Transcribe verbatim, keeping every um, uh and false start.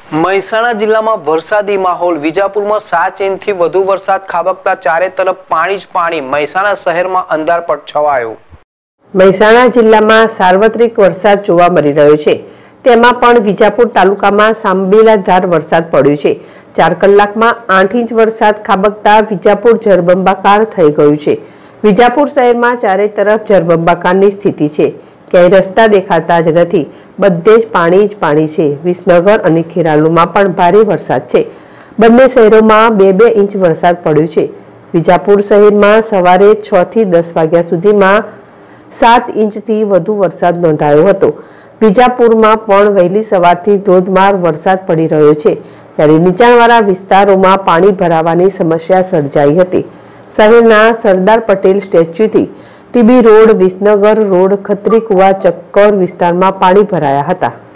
મહેસાણા જિલ્લામાં વરસાદી માહોલ। વિજાપુરમાં સાત ઇંચથી વધુ વરસાદ ખાબકતા ચારે તરફ પાણી જ પાણી। મહેસાણા શહેરમાં અંધારપટ છવાયો। મહેસાણા જિલ્લામાં સાર્વત્રિક વરસાદ જોવા મળી રહ્યો છે। તેમાં પણ વિજાપુર તાલુકામાં સાંબેલાધાર વરસાદ પડ્યો છે। ચાર કલાકમાં આઠ ઇંચ વરસાદ ખાબકતા વિજાપુર જળબંબાકાર થઈ ગયું છે। વિજાપુર શહેરમાં ચારે તરફ જળબંબાકારની સ્થિતિ છે। ક્યાંય રસ્તા દેખાતા જ નથી, બધે જ પાણી જ પાણી છે। વિસનગર અને ખેરાલુમાં પણ ભારે વરસાદ છે। બંને શહેરોમાં બે બે ઇંચ વરસાદ પડ્યો છે। વિજાપુર શહેરમાં સવારે છ થી દસ વાગ્યા સુધીમાં સાત ઇંચથી વધુ વરસાદ નોંધાયો હતો। વિજાપુરમાં પણ વહેલી સવારથી ધોધમાર વરસાદ પડી રહ્યો છે, ત્યારે નીચાણવાળા વિસ્તારોમાં પાણી ભરાવાની સમસ્યા સર્જાઈ હતી। શહેરના સરદાર પટેલ સ્ટેચ્યુથી TB road, Visnagar road, Khatri Kuva, ચક્કર વિસ્તારમાં પાણી ભરાયા હતા।